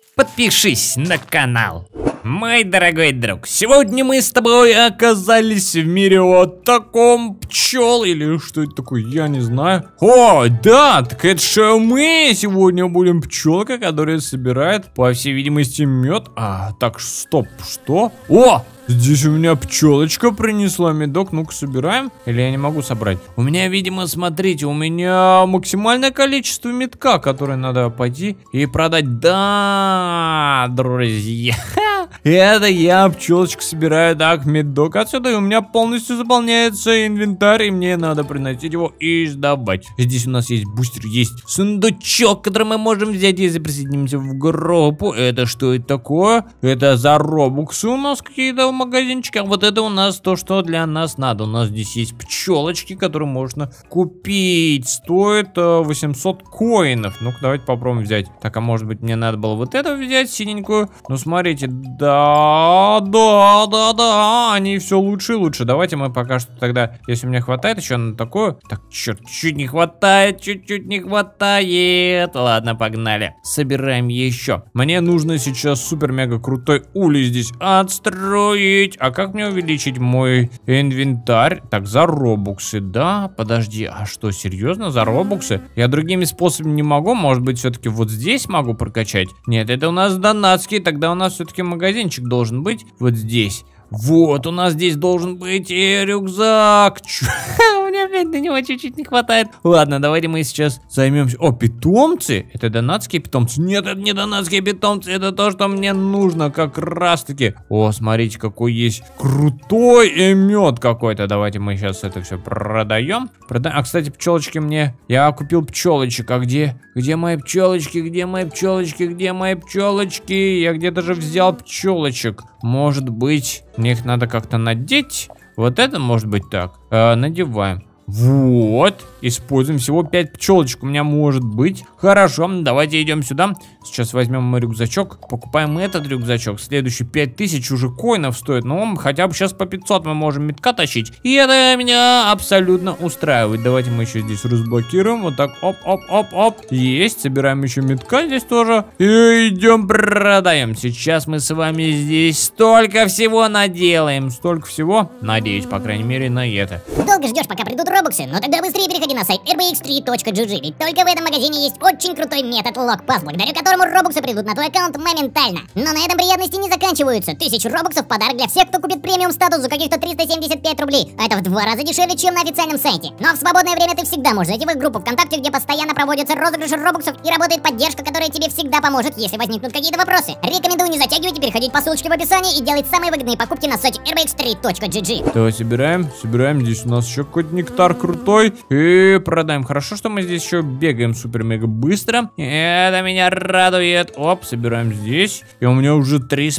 подпишись на канал. Мой дорогой друг, сегодня мы с тобой оказались в мире вот таком пчел, или что это такое, я не знаю. О, да, так это же мы сегодня будем пчелка, которая собирает, по всей видимости, мед. Так, стоп, что? О, здесь у меня пчелочка принесла медок, ну-ка собираем. Или я не могу собрать? У меня, видимо, смотрите, у меня максимальное количество медка, которое надо пойти и продать. Да, друзья. Это я, пчелочка, собираю, так, медок отсюда, и у меня полностью заполняется инвентарь, и мне надо приносить его и сдавать. Здесь у нас есть бустер, есть сундучок, который мы можем взять, если присоединимся в группу. Это что это такое? Это за робоксы у нас какие-то магазинчики, а вот это у нас то, что для нас надо. У нас здесь есть пчелочки, которые можно купить. Стоит 800 коинов. Ну-ка, давайте попробуем взять. Так, а может быть мне надо было вот это взять, синенькую? Ну, смотрите, да, они все лучше и лучше. Давайте мы пока что тогда, если у меня хватает еще на такое. Так, черт, чуть не хватает, чуть-чуть не хватает. Ладно, погнали. Собираем еще. Мне нужно сейчас супер-мега крутой улей здесь отстроить. А как мне увеличить мой инвентарь? Так, за робоксы, да? Подожди, а что, серьезно, за робоксы? Я другими способами не могу, может быть, все-таки вот здесь могу прокачать? Нет, это у нас донатский, тогда у нас все-таки магазинчик должен быть вот здесь. Вот, у нас здесь должен быть рюкзак. Мне опять на него чуть-чуть не хватает. Ладно, давайте мы сейчас займемся. О, питомцы? Это донатские питомцы? Нет, это не донатские питомцы. Это то, что мне нужно как раз-таки. О, смотрите, какой есть крутой мед какой-то. Давайте мы сейчас это все продаем. А, кстати, пчелочки мне... Я купил пчелочек. А где? Где мои пчелочки? Где мои пчелочки? Где мои пчелочки? Я где-то же взял пчелочек. Может быть, мне их надо как-то надеть? Вот это может быть так. Надеваем. Вот. Используем всего 5 пчелочек. У меня может быть. Хорошо, давайте идем сюда. Сейчас возьмем мой рюкзачок. Покупаем этот рюкзачок. Следующий 5000 уже коинов стоит. Но хотя бы сейчас по 500 мы можем метка тащить. И это меня абсолютно устраивает. Давайте мы еще здесь разблокируем. Вот так. Оп. Есть. Собираем еще метка здесь тоже. И идем продаем. Сейчас мы с вами здесь столько всего наделаем. Столько всего. Надеюсь, по крайней мере, на это. Долго ждешь, пока придут робоксы? Ну тогда быстрее переходи на сайт rbx3.gg, ведь только в этом магазине есть очень крутой метод лог-пас, благодаря которому робоксы придут на твой аккаунт моментально. Но на этом приятности не заканчиваются. 1000 робоксов в подарок для всех, кто купит премиум статус за каких-то 375 рублей. А это в 2 раза дешевле, чем на официальном сайте. Но в свободное время ты всегда можешь зайти в их группу ВКонтакте, где постоянно проводятся розыгрыши робоксов и работает поддержка, которая тебе всегда поможет, если возникнут какие-то вопросы. Рекомендую не затягивать и переходить по ссылочке в описании и делать самые выгодные покупки на сайте rbx3.gg. Давай собираем. Здесь у нас еще какой-то нектар крутой. И продаем. Хорошо, что мы здесь еще бегаем супер-мега быстро. Это меня радует. Оп, собираем здесь. И у меня уже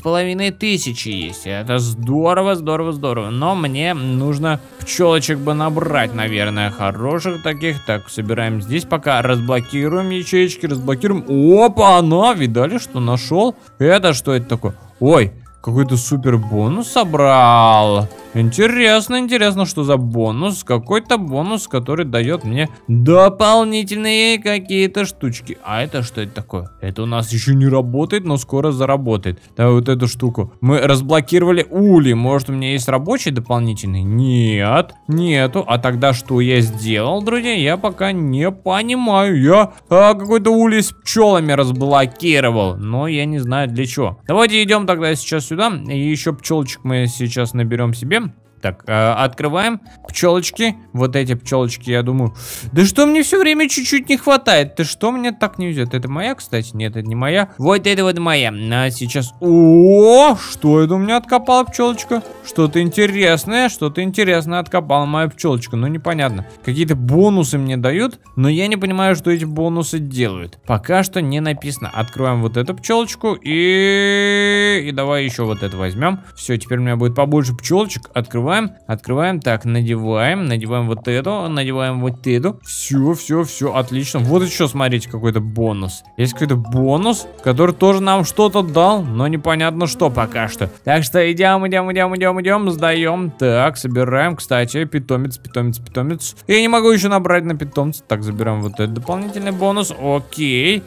3500 есть. Это здорово. Но мне нужно пчелочек бы набрать, наверное, хороших таких. Так, собираем здесь пока. Разблокируем ячеечки, разблокируем. Опа, она, видали, что нашел? Это что это такое? Ой, какой-то супер бонус собрал. Интересно, что за бонус? Какой-то бонус, который дает мне дополнительные какие-то штучки. А это что это такое? Это у нас еще не работает, но скоро заработает. Давай вот эту штуку. Мы разблокировали улей. Может, у меня есть рабочий дополнительный? Нет, нету. А тогда что я сделал, друзья? Я пока не понимаю. Я какой-то улей с пчелами разблокировал. Но я не знаю для чего. Давайте идем тогда сейчас сюда. И еще пчелочек мы сейчас наберем себе. Так, открываем пчелочки. Вот эти пчелочки, я думаю. Да что мне все время чуть-чуть не хватает? Ты что мне так не везет? Это моя, кстати? Нет, это не моя. Вот это вот моя. А сейчас... О, что это у меня откопала пчелочка? Что-то интересное откопала моя пчелочка. Ну, непонятно. Какие-то бонусы мне дают, но я не понимаю, что эти бонусы делают. Пока что не написано. Открываем вот эту пчелочку и давай еще вот это возьмем. Все, теперь у меня будет побольше пчелочек. Открываем. открываем, так, надеваем вот эту, надеваем вот эту. Все, отлично. Вот еще, смотрите, какой-то бонус. Есть какой-то бонус, который тоже нам что-то дал, но непонятно что пока что. Так что идем, сдаем. Так, собираем, кстати, питомец. Я не могу еще набрать на питомца. Так, забираем вот этот дополнительный бонус. Окей.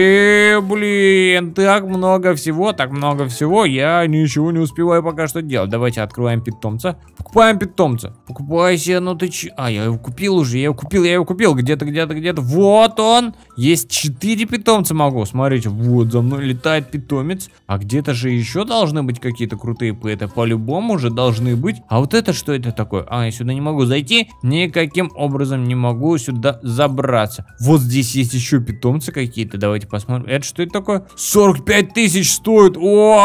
Блин, так много всего. Я ничего не успеваю пока что делать. Давайте открываем питомца. Покупаем питомца. Покупайся, ну ты че? А, я его купил уже, я его купил. Где-то. Вот он. Есть 4 питомца могу. Смотрите, вот за мной летает питомец. А где-то же еще должны быть какие-то крутые пэты. По-любому же должны быть. А вот это что это такое? А, я сюда не могу зайти. Никаким образом не могу сюда забраться. Вот здесь есть еще питомцы какие-то. Давайте посмотрим. Это что это такое? 45 тысяч стоит.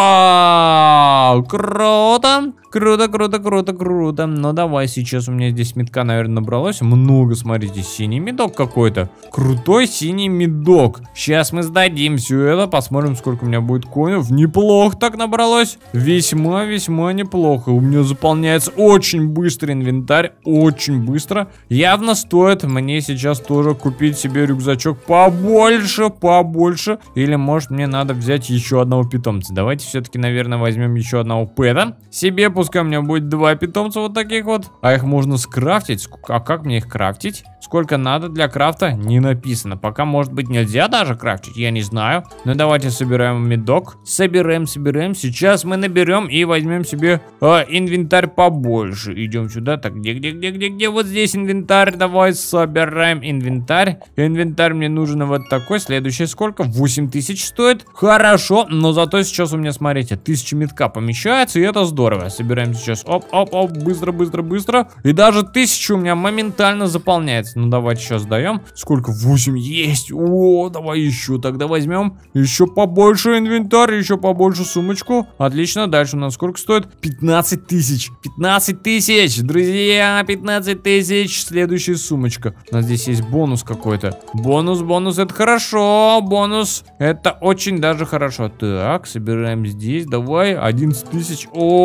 Вау! Круто! Круто. Ну давай, сейчас у меня здесь медка, наверное, набралось. Много, смотрите, синий медок какой-то. Крутой синий медок. Сейчас мы сдадим все это, посмотрим, сколько у меня будет коинов. Неплохо так набралось. Весьма неплохо. У меня заполняется очень быстро инвентарь. Очень быстро. Явно стоит мне сейчас тоже купить себе рюкзачок побольше. Или, может, мне надо взять еще одного питомца. Давайте все-таки, наверное, возьмем еще одного пэта себе. Пускай у меня будет 2 питомца вот таких вот. А их можно скрафтить. А как мне их крафтить? Сколько надо для крафта? Не написано. Пока, может быть, нельзя даже крафтить. Я не знаю. Но давайте собираем медок. Собираем. Сейчас мы наберем и возьмем себе инвентарь побольше. Идем сюда. Так, где? Вот здесь инвентарь. Давай собираем инвентарь. Инвентарь мне нужен вот такой. Следующий сколько? 8000 стоит. Хорошо. Но зато сейчас у меня, смотрите, 1000 медка помещается. И это здорово. Собираем сейчас. Оп. Быстро. И даже 1000 у меня моментально заполняется. Ну, давайте сейчас даем. Сколько? 8 есть. О, давай еще тогда возьмем. Еще побольше инвентарь, еще побольше сумочку. Отлично. Дальше у нас сколько стоит? 15 тысяч. 15 тысяч, друзья. 15 тысяч. Следующая сумочка. У нас здесь есть бонус какой-то. Бонус. Это хорошо. Бонус. Это очень даже хорошо. Так, собираем здесь. Давай. 11 тысяч.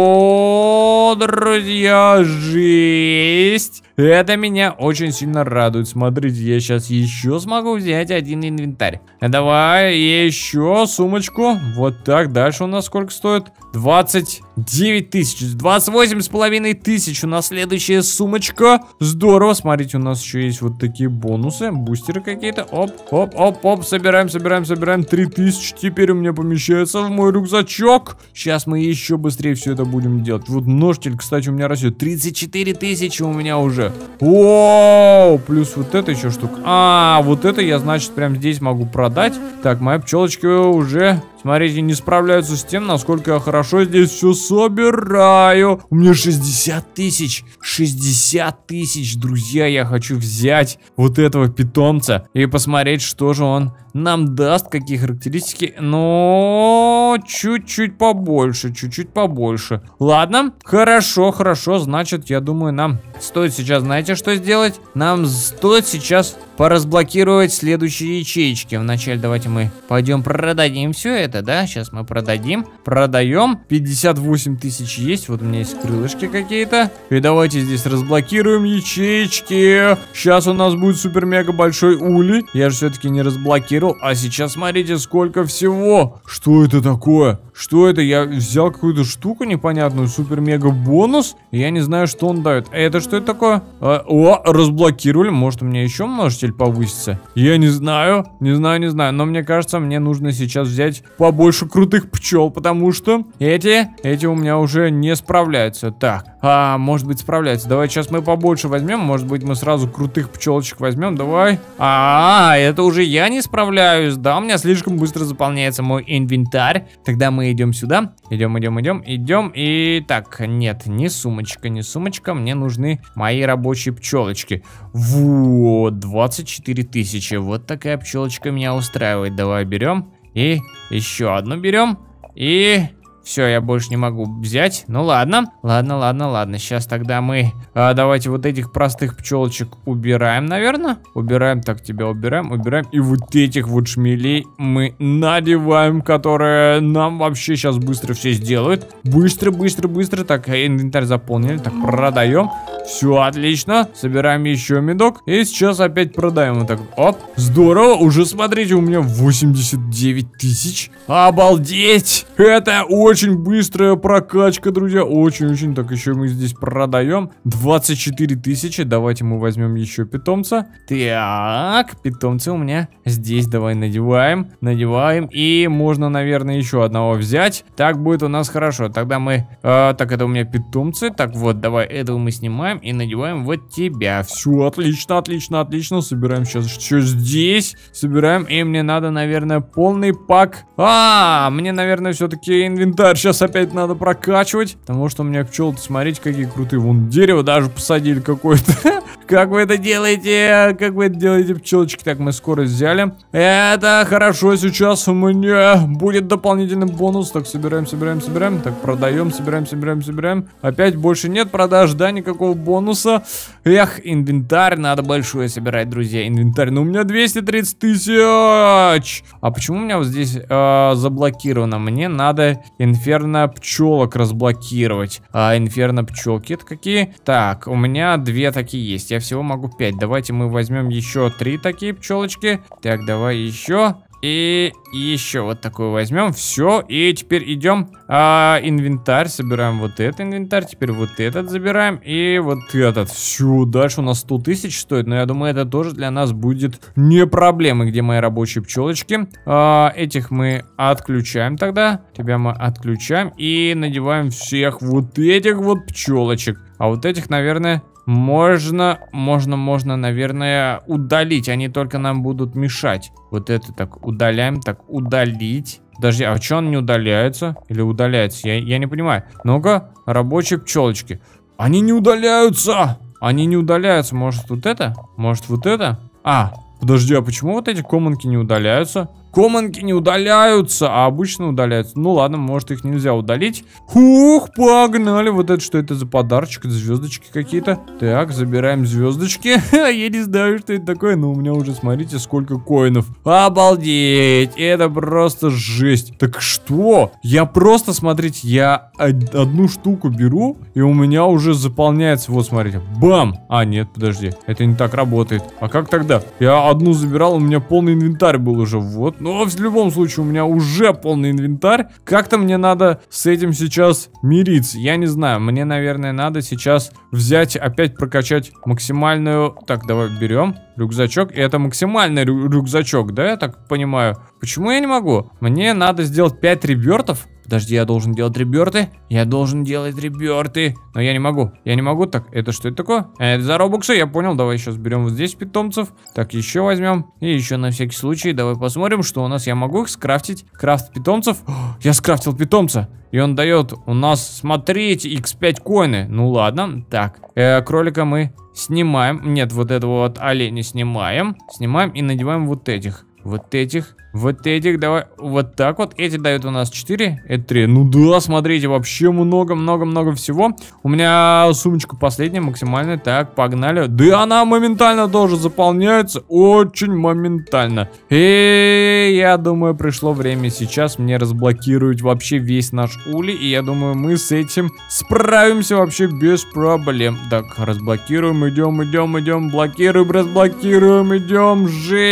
О, друзья, жесть. Это меня очень сильно радует. Смотрите, я сейчас еще смогу взять один инвентарь. Давай еще сумочку. Вот так. Дальше у нас сколько стоит? 29 тысяч. 28,5 тысяч. У нас следующая сумочка. Здорово. Смотрите, у нас еще есть вот такие бонусы. Бустеры какие-то. Оп. Собираем. 3000 теперь у меня помещается в мой рюкзачок. Сейчас мы еще быстрее все это будем делать. Вот ножтель, кстати, у меня растет. 34 тысячи у меня уже. О, плюс вот это еще штука. А, вот это я, значит, прям здесь могу продать. Так, мои пчелочки уже, смотрите, не справляются с тем, насколько я хорошо здесь все собираю. У меня 60 тысяч. 60 тысяч, друзья. Я хочу взять вот этого питомца и посмотреть, что же он нам даст, какие характеристики. Но чуть-чуть побольше. Ладно, хорошо. Значит, я думаю, нам стоит сейчас, знаете, что сделать? Нам стоит сейчас поразблокировать следующие ячеечки. Вначале давайте мы пойдем продадим все это, да? Сейчас мы продаем. 58 тысяч есть. Вот у меня есть крылышки какие-то. И давайте здесь разблокируем ячеечки. Сейчас у нас будет супер-мега большой улей. Я же все-таки не разблокировал. А сейчас смотрите, сколько всего. Что это такое? Что это? Я взял какую-то штуку непонятную. Супер-мега бонус. Я не знаю, что он дает. А это что это такое? Разблокировали. Может, у меня еще множитель повысится? Я не знаю. Но мне кажется, мне нужно сейчас взять побольше крутых пчел, потому что эти у меня уже не справляются. Так, может быть, справляются. Давай сейчас мы побольше возьмем. Может быть, мы сразу крутых пчелочек возьмем. Давай. Это уже я не справляюсь. Да, у меня слишком быстро заполняется мой инвентарь. Тогда мы идем сюда. Идем. И так, нет, не сумочка. Мне нужны мои рабочие пчелочки. Вот, 24 тысячи. Вот такая пчелочка меня устраивает. Давай берем. И еще одну берем. И Все, я больше не могу взять. Ну ладно. Ладно. Сейчас тогда мы давайте вот этих простых пчелочек убираем, наверное. Убираем, так тебя убираем. И вот этих вот шмелей мы надеваем, которые нам вообще сейчас быстро все сделают. Быстро. Так, инвентарь заполнили. Так, продаем. Все, отлично. Собираем еще медок. И сейчас опять продаем. Вот так. Оп, здорово. Уже, смотрите, у меня 89 тысяч. Обалдеть. Это очень быстрая прокачка, друзья. Очень. Так, еще мы здесь продаем. 24 тысячи. Давайте мы возьмем еще питомца. Так, питомца у меня здесь. Давай надеваем. И можно, наверное, еще одного взять. Так будет у нас хорошо. Тогда мы... так, это у меня питомцы. Так, вот, давай этого мы снимаем и надеваем вот тебя. Все, отлично. Собираем сейчас еще здесь. Собираем. И мне надо, наверное, полный пак. Мне, наверное, все-таки инвентарь сейчас опять надо прокачивать. Потому что у меня пчелы, смотрите, какие крутые. Вон дерево даже посадили какое-то. Как вы это делаете? Пчелочки? Так, мы скорость взяли. Это хорошо. Сейчас у меня будет дополнительный бонус. Так, собираем. Так, продаем, собираем. Опять больше нет продаж, да, никакого бонуса. Эх, инвентарь надо большой собирать, друзья. Инвентарь, ну у меня 230 тысяч. А почему у меня вот здесь заблокировано? Мне надо инферно пчелок разблокировать. Инферно пчелки это какие? Так, у меня 2 такие есть. Я всего могу 5. Давайте мы возьмем еще 3 такие пчелочки. Так, давай еще. И еще вот такую возьмем. Все. И теперь идем инвентарь. Собираем вот этот инвентарь. Теперь вот этот забираем. И вот этот. Все. Дальше у нас 100 тысяч стоит. Но я думаю, это тоже для нас будет не проблемой. Где мои рабочие пчелочки? Этих мы отключаем тогда. Тебя мы отключаем. И надеваем всех вот этих вот пчелочек. А вот этих, наверное... Можно, наверное, удалить. Они только нам будут мешать. Вот это так удаляем. Так, удалить. Подожди, а что он не удаляется? Или удаляется? Я не понимаю. Ну-ка, рабочие пчелочки. Они не удаляются. Может, вот это? Может, вот это? Подожди, а почему вот эти коммонки не удаляются? Коммонки не удаляются, а обычно удаляются. Ну ладно, может их нельзя удалить. Хух, погнали. Вот это что это за подарочек? Это звездочки какие-то. Так, забираем звездочки. Я не знаю, что это такое, но у меня уже, смотрите, сколько коинов. Обалдеть. Это просто жесть. Так что? Я просто, смотрите, я одну штуку беру, и у меня уже заполняется. Вот, смотрите. Бам! Нет, подожди. Это не так работает. А как тогда? Я одну забирал, у меня полный инвентарь был уже. Вот. Но в любом случае у меня уже полный инвентарь. Как-то мне надо с этим сейчас мириться. Я не знаю. Мне, наверное, надо сейчас взять, опять прокачать максимальную... Так, давай берем рюкзачок. И это максимальный рюкзачок, да, я так понимаю? Почему я не могу? Мне надо сделать 5 ребертов. Подожди, я должен делать реберты. Но я не могу. Так, это что это такое? Это за робоксы, я понял. Давай сейчас берем вот здесь питомцев. Так, еще возьмем. И еще на всякий случай. Давай посмотрим, что у нас. Я могу их скрафтить. Крафт питомцев. Я скрафтил питомца. И он дает у нас, смотрите, x5 коины. Ну ладно. Так, кролика мы снимаем. Нет, вот этого вот оленя снимаем. Снимаем и надеваем вот этих. Вот этих, давай, вот так вот. Эти дают у нас 4, это 3. Ну да, смотрите, вообще много всего. У меня сумочка последняя, максимальная. Так, погнали. Да она моментально тоже заполняется. Очень моментально. И я думаю, пришло время сейчас мне разблокировать вообще весь наш улей. И я думаю, мы с этим справимся вообще без проблем. Так, разблокируем, идем. Блокируем, разблокируем, идем.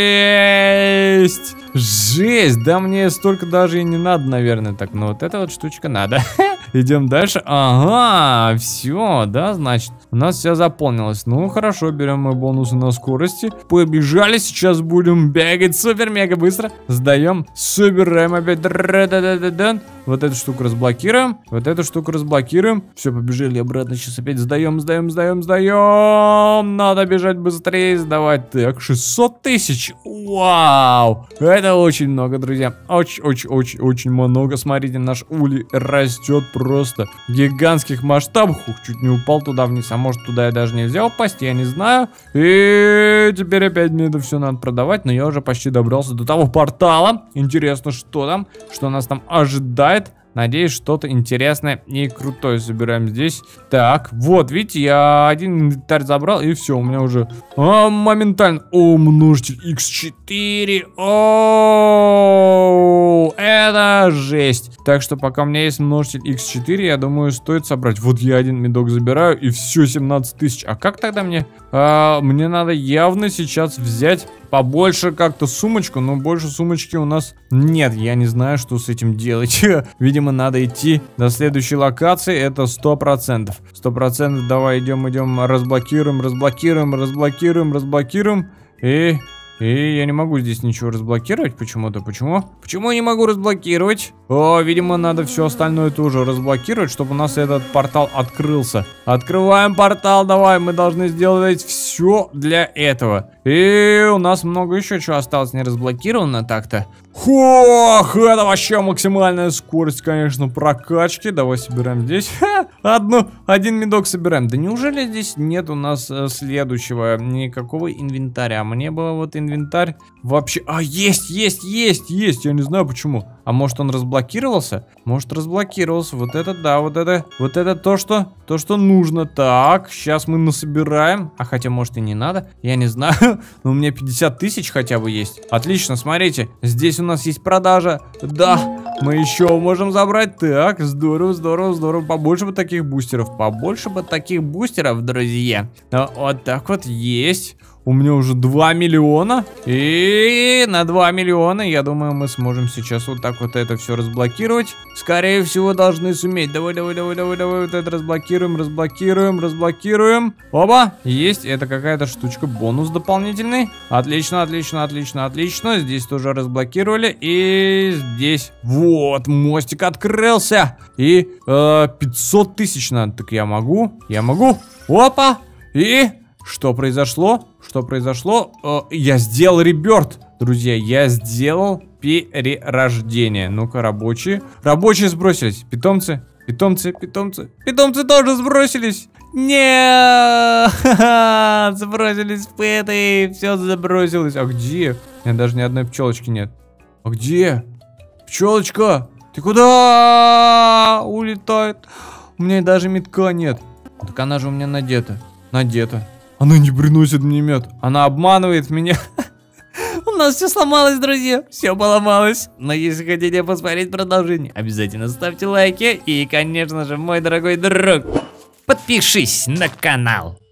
Жесть, да мне столько даже и не надо, наверное. Так, ну вот эта вот штучка надо. Идем дальше. Ага, все, да, значит, у нас все заполнилось. Ну, хорошо, берем мы бонусы на скорости. Побежали, сейчас будем бегать супер-мега быстро. Сдаем, собираем опять. Вот эту штуку разблокируем. Все, побежали обратно, сейчас опять сдаем. Надо бежать быстрее, сдавать. Так, 600 тысяч. Вау, это очень много, друзья. Очень много. Смотрите, наш улей растет просто в гигантских масштабах. Чуть не упал туда вниз. А может, туда я даже нельзя упасть, я не знаю. И теперь опять мне это все надо продавать. Но я уже почти добрался до того портала. Интересно, что там? Что нас там ожидает? Надеюсь, что-то интересное и крутое собираем здесь. Так, вот, видите, я один инвентарь забрал, и все, у меня уже моментально. О, множитель x4. О, это жесть. Так что пока у меня есть множитель x4, я думаю, стоит собрать. Вот я один медок забираю, и все, 17 тысяч. А как тогда мне? Мне надо явно сейчас взять побольше как-то сумочку, но больше сумочки у нас нет. Я не знаю, что с этим делать. Видимо, надо идти до следующей локации. Это 100%. 100%. Давай идем, разблокируем. И я не могу здесь ничего разблокировать почему-то. Почему? Почему я не могу разблокировать? О, видимо, надо все остальное тоже разблокировать, чтобы у нас этот портал открылся. Открываем портал, давай. Мы должны сделать все для этого. И у нас много еще чего осталось не разблокировано так-то. Ох, это вообще максимальная скорость, конечно, прокачки. Давай собираем здесь. Один медок собираем. Да неужели здесь нет у нас следующего никакого инвентаря? Мне было вот инвентарь вообще... есть. Я не знаю почему. А может он разблокировался? Может разблокировался. Вот это да, вот это то, что нужно. Так, сейчас мы насобираем. А хотя может и не надо. Я не знаю. Но у меня 50 тысяч хотя бы есть. Отлично, смотрите. Здесь у нас есть продажа. Да, мы еще можем забрать. Так, здорово. Побольше бы таких бустеров. Друзья. Вот так вот есть. У меня уже 2 миллиона. И на 2 миллиона, я думаю, мы сможем сейчас вот так вот это все разблокировать. Скорее всего, должны суметь. Давай. Вот это разблокируем. Оба, есть. Это какая-то штучка. Бонус дополнительный. Отлично. Здесь тоже разблокировали. И здесь. Вот, мостик открылся. И 500 тысяч надо. Так я могу. Опа. И... Что произошло? Я сделал реберт, друзья. Я сделал перерождение. Ну-ка, рабочие. Рабочие сбросились. Питомцы тоже сбросились. Нет, сбросились пэты. Все забросилось. А где? У меня даже ни одной пчелочки нет. А где? Пчелочка, ты куда улетает? У меня даже метка нет. Так она же у меня надета. Она не приносит мне мед. Она обманывает меня. У нас все сломалось, друзья. Все поломалось. Но если хотите посмотреть продолжение, обязательно ставьте лайки. И, конечно же, мой дорогой друг, подпишись на канал.